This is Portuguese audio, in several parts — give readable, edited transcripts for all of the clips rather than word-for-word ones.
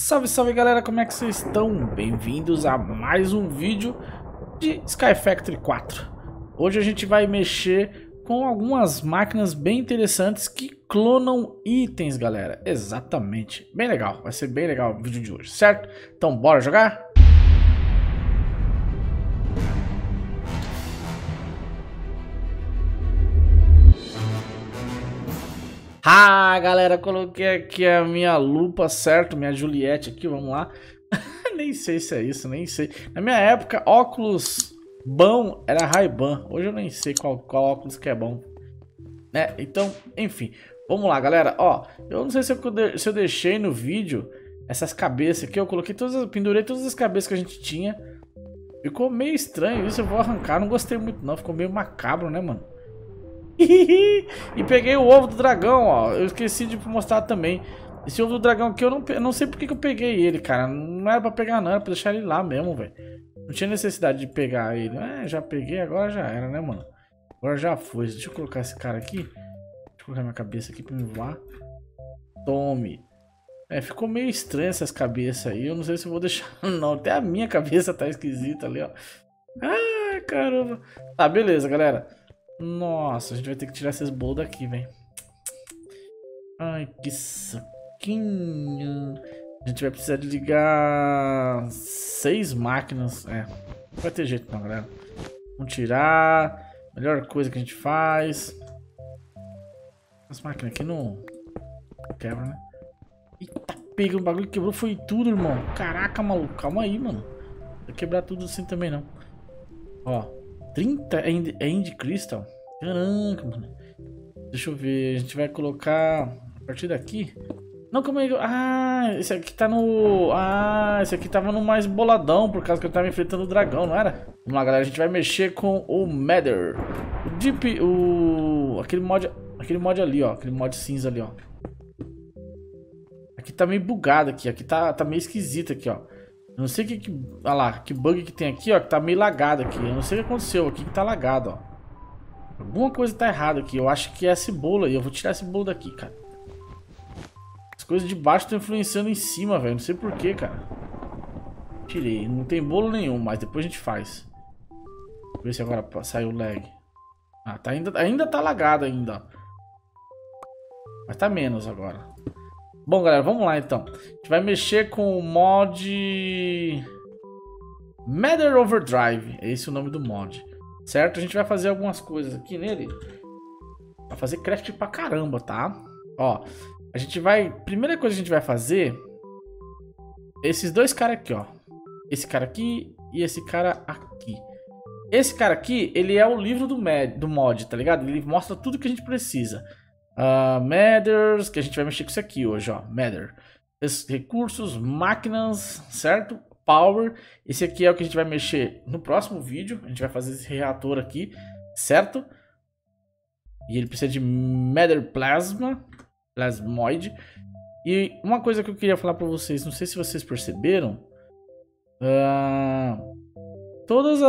Salve, salve galera, como é que vocês estão? Bem-vindos a mais um vídeo de Sky Factory 4. Hoje a gente vai mexer com algumas máquinas bem interessantes que clonam itens, galera. Exatamente, bem legal, vai ser bem legal o vídeo de hoje, certo? Então bora jogar? Ah, galera, coloquei aqui a minha lupa, certo? Minha Juliette aqui, vamos lá. Nem sei se é isso, nem sei. Na minha época, óculos bom era Ray-Ban. Hoje eu nem sei qual óculos que é bom, né? Então, enfim, vamos lá, galera. Ó, eu não sei se eu deixei no vídeo essas cabeças aqui. Eu coloquei pendurei todas as cabeças que a gente tinha. Ficou meio estranho isso, eu vou arrancar. Não gostei muito não, ficou meio macabro, né, mano? E peguei o ovo do dragão, ó. Eu esqueci de mostrar também. Esse ovo do dragão aqui, eu não sei porque que eu peguei ele, cara. Não era pra pegar não, era pra deixar ele lá mesmo, velho. Não tinha necessidade de pegar ele. Já peguei, agora já era, né, mano? Agora já foi. Deixa eu colocar esse cara aqui. Deixa eu colocar minha cabeça aqui pra me voar. Tome. Ficou meio estranho essas cabeças aí. Eu não sei se eu vou deixar não. Até a minha cabeça tá esquisita ali, ó. Ah, caramba. Tá, beleza, galera. Nossa, a gente vai ter que tirar esses bolos daqui, velho. Ai, que saquinho. A gente vai precisar de ligar 6 máquinas. Não vai ter jeito não, galera. Vamos tirar. Melhor coisa que a gente faz. As máquinas aqui não quebra, né? Eita, pega, o bagulho quebrou, foi tudo, irmão. Caraca, maluco, calma aí, mano. Não vai quebrar tudo assim também, não. Ó. 30 é Indie Crystal? Caraca, mano. Deixa eu ver. A gente vai colocar a partir daqui. Não, calma aí. Ah, esse aqui tá no... Ah, esse aqui tava no mais boladão, por causa que eu tava enfrentando o dragão, não era? Vamos lá, galera. A gente vai mexer com o Matter. O Deep... Aquele mod ali, ó. Aquele mod cinza ali, ó. Aqui tá meio bugado aqui. Aqui tá meio esquisito aqui, ó. Eu não sei o que... Olha lá, que bug que tem aqui, ó, que tá meio lagado aqui. Eu não sei o que aconteceu aqui, que tá lagado, ó. Alguma coisa tá errada aqui. Eu acho que é esse bolo aí. Eu vou tirar esse bolo daqui, cara. As coisas de baixo estão influenciando em cima, velho. Não sei porquê, cara. Tirei. Não tem bolo nenhum, mas depois a gente faz. Vou ver se agora saiu o lag. Ah, tá ainda tá lagado ainda, ó. Mas tá menos agora. Bom, galera, vamos lá então. A gente vai mexer com o mod Matter Overdrive. É esse o nome do mod, certo? A gente vai fazer algumas coisas aqui nele. Vai fazer craft pra caramba, tá? Ó, a gente vai... Primeira coisa que a gente vai fazer... Esses dois caras aqui, ó. Esse cara aqui e esse cara aqui. Esse cara aqui, ele é o livro do mod, tá ligado? Ele mostra tudo que a gente precisa. Matters, que a gente vai mexer com isso aqui hoje, ó. Matter. Recursos, máquinas, certo? Power. Esse aqui é o que a gente vai mexer no próximo vídeo. A gente vai fazer esse reator aqui, certo? E ele precisa de Matter Plasmoid. E uma coisa que eu queria falar pra vocês, não sei se vocês perceberam. Todas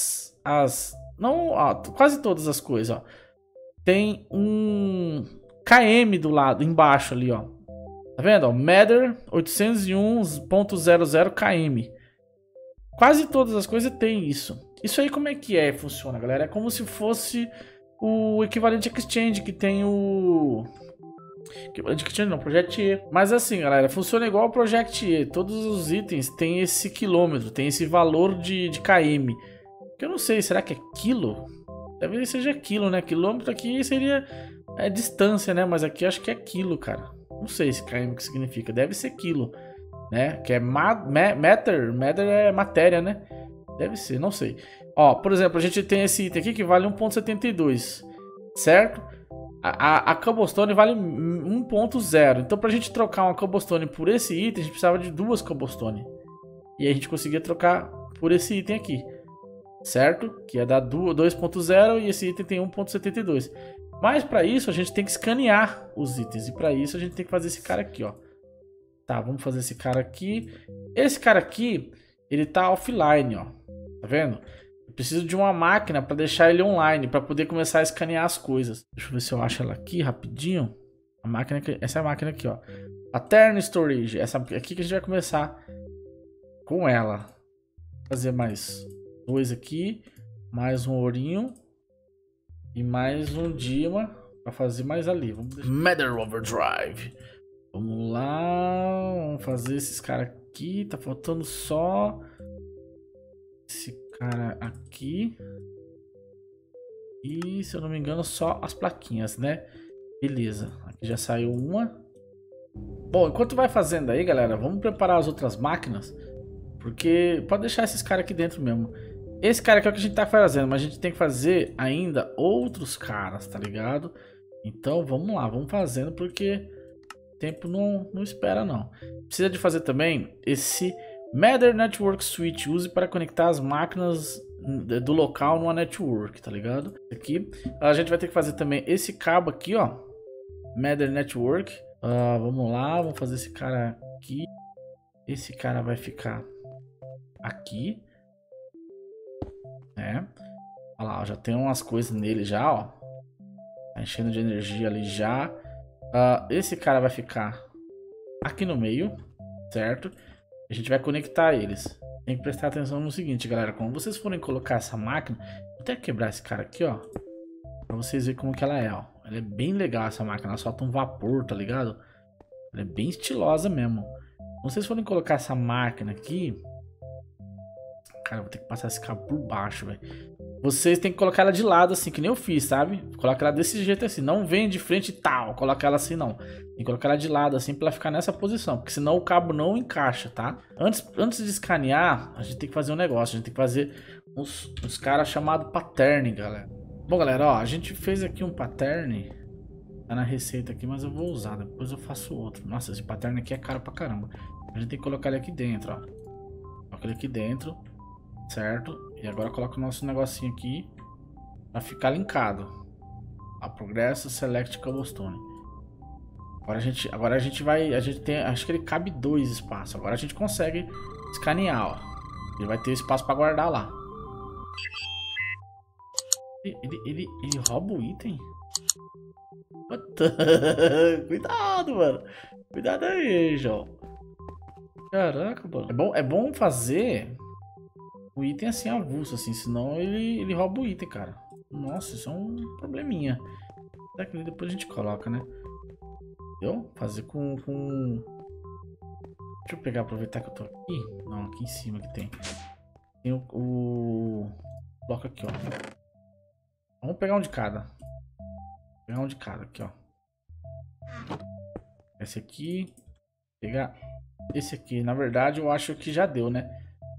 quase todas as coisas, ó. Tem um KM do lado, embaixo ali, ó. Tá vendo? Ó, Matter 801.00 km. Quase todas as coisas tem isso. Isso aí como é que funciona, galera? É como se fosse o equivalente Exchange que tem o... Equivalente Exchange não, Project E. Mas assim, galera, funciona igual o Project E. Todos os itens têm esse quilômetro, tem esse valor de km. Que eu não sei, será que é quilo? Deve seja quilo, né? Quilômetro aqui seria distância, né? Mas aqui acho que é quilo, cara. Não sei se km que significa. Deve ser quilo, né? Que é matter. Matter é matéria, né? Deve ser, não sei. Ó, por exemplo, a gente tem esse item aqui que vale 1.72, certo? A cobblestone vale 1.0. Então pra gente trocar uma cobblestone por esse item, a gente precisava de 2 cobblestone. E aí a gente conseguia trocar por esse item aqui, certo? Que ia dar 2.0 e esse item tem 1.72. Mas para isso a gente tem que escanear os itens. E para isso a gente tem que fazer esse cara aqui, ó. Tá, vamos fazer esse cara aqui. Esse cara aqui, ele tá offline, ó. Tá vendo? Eu preciso de uma máquina para deixar ele online, para poder começar a escanear as coisas. Deixa eu ver se eu acho ela aqui rapidinho. Essa é a máquina aqui, ó. Pattern Storage. Essa aqui que a gente vai começar com ela. Fazer mais 2 aqui. Mais um ourinho. E mais um Dima. Pra fazer mais ali. Vamos deixar... Matter Overdrive. Vamos lá. Vamos fazer esses caras aqui. Tá faltando só... esse cara aqui. E, se eu não me engano, só as plaquinhas, né? Beleza. Aqui já saiu uma. Bom, enquanto vai fazendo aí, galera, vamos preparar as outras máquinas. Porque pode deixar esses caras aqui dentro mesmo. Esse cara aqui é o que a gente tá fazendo, mas a gente tem que fazer ainda outros caras, tá ligado? Então, vamos lá, vamos fazendo, porque o tempo não espera, não. Precisa de fazer também esse Matter Network Switch. Use para conectar as máquinas do local numa network, tá ligado? Aqui a gente vai ter que fazer também esse cabo aqui, ó, Matter Network. Vamos lá, vamos fazer esse cara aqui. Esse cara vai ficar aqui, né? Olha lá, já tem umas coisas nele já, ó. Tá enchendo de energia ali já. Esse cara vai ficar aqui no meio, certo? A gente vai conectar eles. Tem que prestar atenção no seguinte, galera. Quando vocês forem colocar essa máquina, vou até quebrar esse cara aqui, ó, pra vocês verem como que ela é, ó. Ela é bem legal, essa máquina. Ela solta um vapor, tá ligado? Ela é bem estilosa mesmo. Quando vocês forem colocar essa máquina aqui... cara, eu vou ter que passar esse cabo por baixo, velho. Vocês têm que colocar ela de lado, assim, que nem eu fiz, sabe? Coloca ela desse jeito assim. Não vem de frente e tal. Coloca ela assim, não. Tem que colocar ela de lado, assim, pra ela ficar nessa posição. Porque senão o cabo não encaixa, tá? Antes de escanear, a gente tem que fazer um negócio. A gente tem que fazer uns caras chamados pattern, galera. Bom, galera, ó. A gente fez aqui um pattern. Tá na receita aqui, mas eu vou usar. Depois eu faço outro. Nossa, esse pattern aqui é caro pra caramba. A gente tem que colocar ele aqui dentro, ó. Coloca ele aqui dentro. Certo? E agora coloca o nosso negocinho aqui pra ficar linkado. A Progresso Select Cobblestone. Agora a gente vai... a gente tem... acho que ele cabe 2 espaços. Agora a gente consegue escanear, ó. Ele vai ter espaço pra guardar lá. Ele rouba o item? Cuidado, mano. Cuidado aí, João. Caraca, mano. É bom fazer... o item assim avulso, assim, senão ele rouba o item, cara. Nossa, isso é um probleminha. Será que depois a gente coloca, né? Entendeu? Fazer com... deixa eu pegar, aproveitar que eu tô aqui. Não, aqui em cima que tem. Tem o bloco aqui, ó. Vamos pegar um de cada. Vou pegar um de cada aqui, ó. Esse aqui. Pegar esse aqui. Na verdade, eu acho que já deu, né?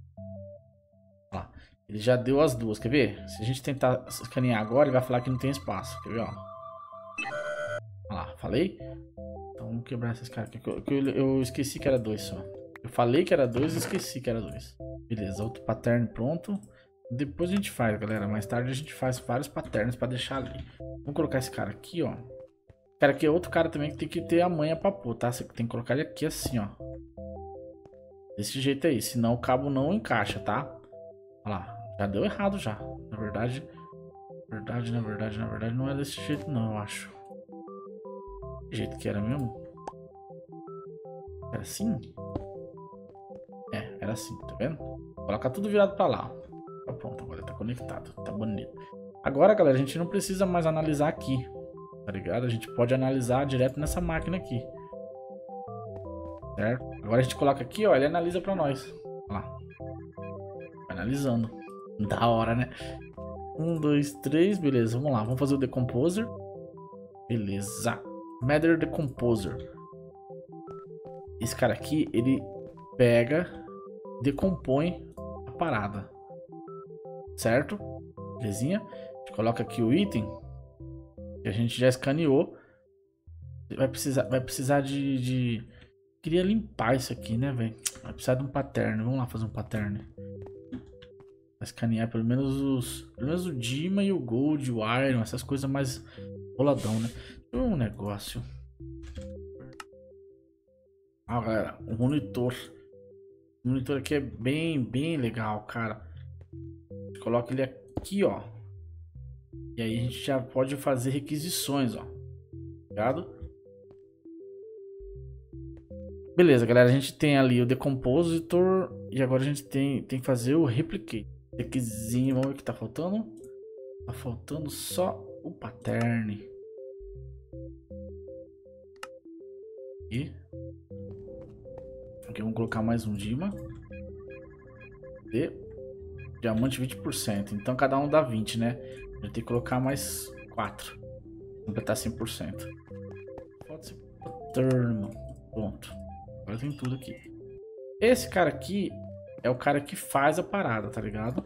Ele já deu as duas, quer ver? Se a gente tentar escanear agora, ele vai falar que não tem espaço. Quer ver, ó? Olha lá, falei? Então vamos quebrar esses caras aqui. Eu esqueci que era 2 só. Eu falei que era 2 e esqueci que era 2. Beleza, outro pattern pronto. Depois a gente faz, galera. Mais tarde a gente faz vários patterns pra deixar ali. Vamos colocar esse cara aqui, ó. Esse cara aqui é outro cara também que tem que ter a manha pra pôr, tá? Você tem que colocar ele aqui assim, ó. Desse jeito aí, senão o cabo não encaixa, tá? Olha lá. Já deu errado já. Na verdade não é desse jeito não, eu acho. Que jeito que era mesmo? Era assim? É, era assim, tá vendo? Coloca tudo virado pra lá. Tá pronto, agora tá conectado, tá bonito. Agora, galera, a gente não precisa mais analisar aqui, tá ligado? A gente pode analisar direto nessa máquina aqui. Certo? Agora a gente coloca aqui, ó, ele analisa pra nós. Olha lá. Vai analisando. Da hora, né? 1, 2, 3, beleza, vamos lá. Vamos fazer o Decomposer. Beleza. Matter Decomposer. Esse cara aqui, ele pega, decompõe a parada. Certo? Belezinha? A gente coloca aqui o item que a gente já escaneou. Vai precisar de... queria limpar isso aqui, né, velho? Vai precisar de um pattern. Vamos lá fazer um pattern. Vai escanear pelo menos o Dima e o Gold, o Iron, essas coisas mais boladão, né? Um negócio. Ah, galera, o monitor. O monitor aqui é bem legal, cara. A gente coloca ele aqui, ó. E aí a gente já pode fazer requisições, ó. Ligado? Beleza, galera, a gente tem ali o Decompositor e agora a gente tem que fazer o Replicate. Aquizinho, vamos ver o que tá faltando. Tá faltando só o Pattern. E aqui vamos colocar mais um Dima. E diamante 20%. Então cada um dá 20, né? Eu tenho que colocar mais 4. Completar 100%. Falta esse Pattern. Pronto. Agora tem tudo aqui. Esse cara aqui é o cara que faz a parada, tá ligado?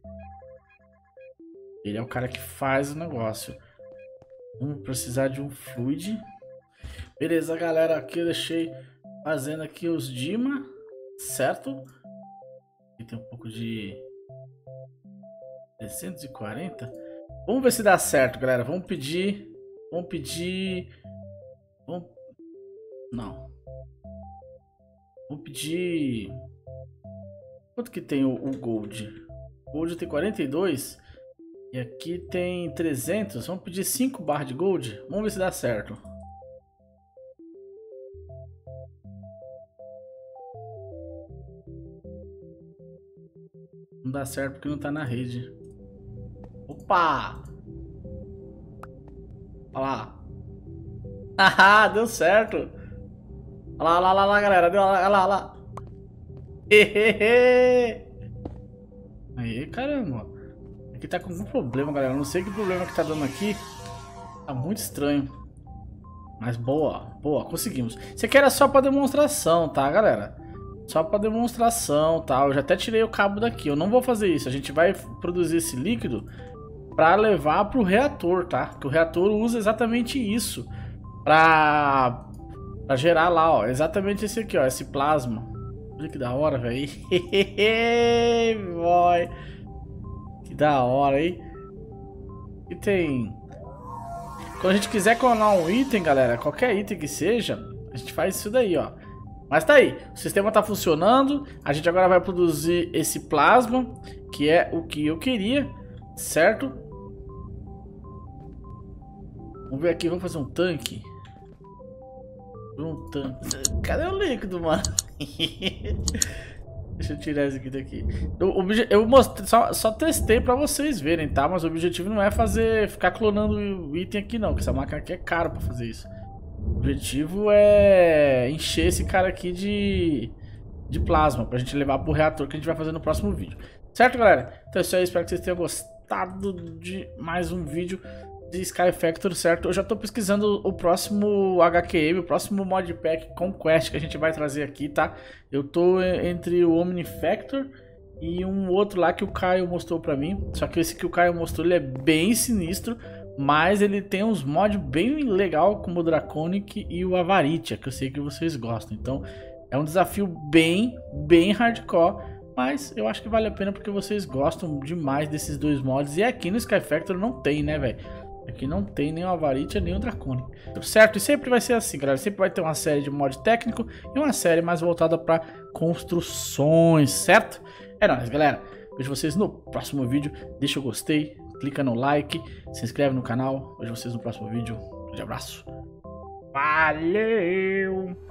Ele é o cara que faz o negócio. Vamos precisar de um fluid. Beleza, galera. Aqui eu deixei fazendo aqui os Dima, certo? Aqui tem um pouco de 340. Vamos ver se dá certo, galera. Vamos pedir. Não. Vamos pedir. Quanto que tem o Gold? O Gold tem 42. E aqui tem 300. Vamos pedir 5 barras de Gold. Vamos ver se dá certo. Não dá certo porque não tá na rede. Opa! Olha lá. Haha, deu certo. Olha lá, galera. Deu, olha lá. Aí, caramba. Aqui tá com algum problema, galera. Não sei que problema que tá dando aqui. Tá muito estranho. Mas boa, conseguimos. Isso aqui era só pra demonstração, tá, galera? Só pra demonstração, tá? Eu já até tirei o cabo daqui. Eu não vou fazer isso. A gente vai produzir esse líquido pra levar pro reator, tá? Porque o reator usa exatamente isso pra gerar lá, ó. Exatamente esse aqui, ó. Esse plasma. Olha que da hora, velho. Boy. Que da hora, hein? E tem... Quando a gente quiser clonar um item, galera, qualquer item que seja, a gente faz isso daí, ó. Mas tá aí, o sistema tá funcionando. A gente agora vai produzir esse plasma, que é o que eu queria, certo? Vamos ver aqui, vamos fazer um tanque. Cadê o líquido, mano? Deixa eu tirar esse aqui daqui. Eu mostrei, só testei pra vocês verem, tá? Mas o objetivo não é ficar clonando o item aqui não, porque essa máquina aqui é cara pra fazer isso. O objetivo é encher esse cara aqui de plasma pra gente levar pro reator que a gente vai fazer no próximo vídeo. Certo, galera? Então é isso aí, espero que vocês tenham gostado de mais um vídeo de Sky Factory, certo? Eu já tô pesquisando o próximo HQM, o próximo modpack Conquest que a gente vai trazer aqui, tá? Eu tô entre o Omnifactor e um outro lá que o Caio mostrou pra mim. Só que esse que o Caio mostrou, ele é bem sinistro, mas ele tem uns mods bem legal, como o Draconic e o Avaritia, que eu sei que vocês gostam. Então é um desafio bem hardcore, mas eu acho que vale a pena porque vocês gostam demais desses dois mods. E aqui no Sky Factory não tem, né, velho? Aqui não tem nem o Avaritia nem o Draconic. Certo? E sempre vai ser assim, galera. Sempre vai ter uma série de mod técnico e uma série mais voltada para construções, certo? É nóis, galera. Vejo vocês no próximo vídeo. Deixa o gostei, clica no like, se inscreve no canal. Vejo vocês no próximo vídeo. Um grande abraço. Valeu!